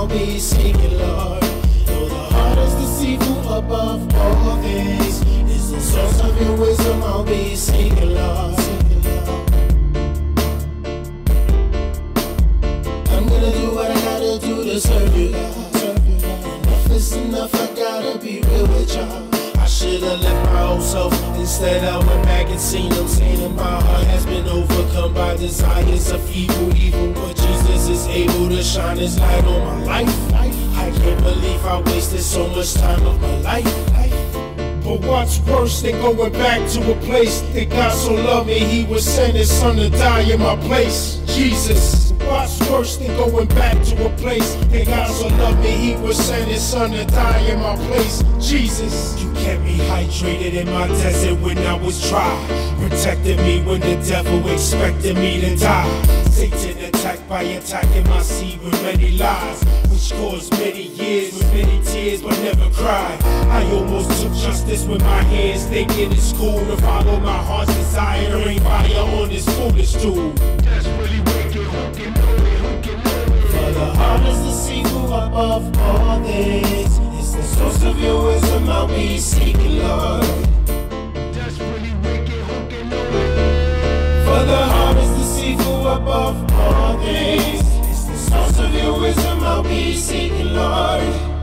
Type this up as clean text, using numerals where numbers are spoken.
be seeking, Lord. Though the heart is deceitful above all things, is the source of your wisdom I'll be seeking, Lord. I'm gonna do what I gotta do to serve you, God. Enough is enough, I gotta be real with y'all. I should've left my old self. Instead I went back and seen them, saying that my heart has been overcome by desires of evil. But Jesus is able to shine his light on my life. I can't believe I wasted so much time of my life. But what's worse than going back to a place that God so loved me, he would send his son to die in my place. Jesus. What's worse than going back to a place that God so loved me, he would send his son to die in my place. Jesus. You kept me hydrated in my desert when I was dry, protected me when the devil expected me to die. Satan attacked by attacking my seed with many lies, which caused many years with many tears but never cried. I almost took justice with my hands, thinking it's cool to follow my heart's desire. Ain't fire on this foolish tool. That's really wicked. For the heart is deceitful above all things, it's the source of your wisdom I'll be seeking, Lord. That's really wicked. For the heart is deceitful above all things, it's the source of your wisdom I'll be seeking, Lord.